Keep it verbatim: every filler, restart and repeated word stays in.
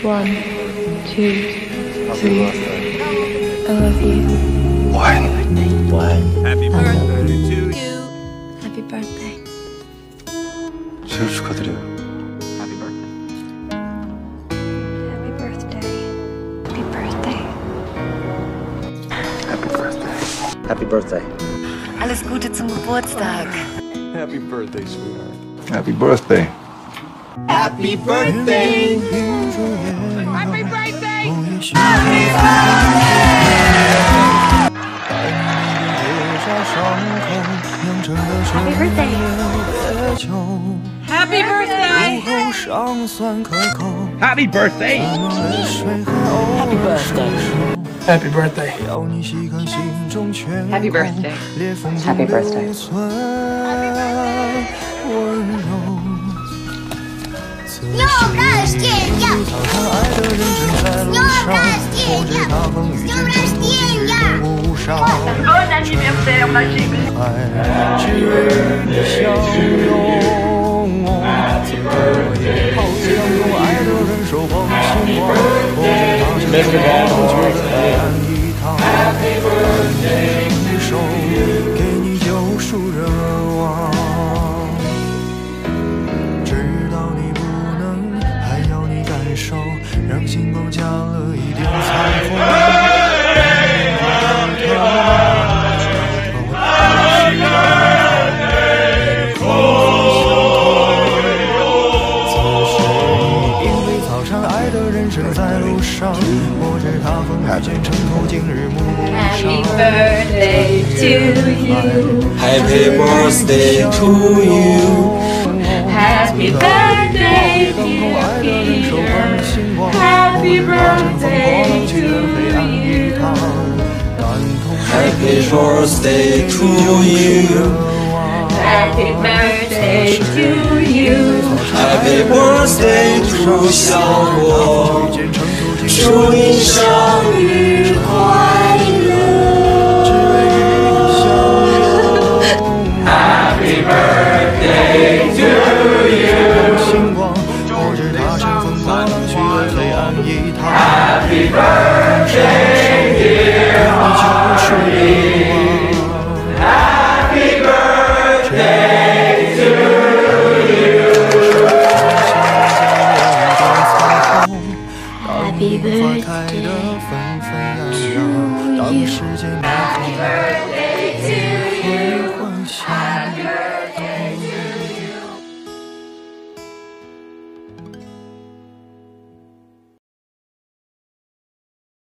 One, two, three. I love you. One. One. Happy birthday to you. Happy birthday. 생일 축하드려요. Happy birthday. Happy birthday. Happy birthday. Happy birthday. Happy birthday. Alles Gute zum Geburtstag. Happy birthday, sweetheart. Happy birthday. Happy birthday. Happy birthday! Happy birthday. Happy birthday! Happy birthday. Happy birthday! Happy birthday. Happy birthday! Happy birthday! С днем рождения! С днем рождения! С днем рождения! Bon anniversaire, ma chérie! 只为你相拥，怎么也好想用爱的人手捧星光，握着它像风觉得黑暗一趟，感你手，给你救赎热望，直到你不能，还要你感受，让星光加了一点彩虹。 在路上，握着它风雨兼程途，今日暮上。 Happy birthday to you. Happy birthday to you. Happy birthday, dear Peter. Happy birthday to you. Happy birthday to you. Happy birthday to you. Happy birthday to 小我，祝你生日快乐。 Happy birthday to you. 星光，握着它乘风破浪去了黑暗一趟。 Happy birthday, dear Holly. Happy birthday to you. Happy birthday to you. Happy birthday to you. Happy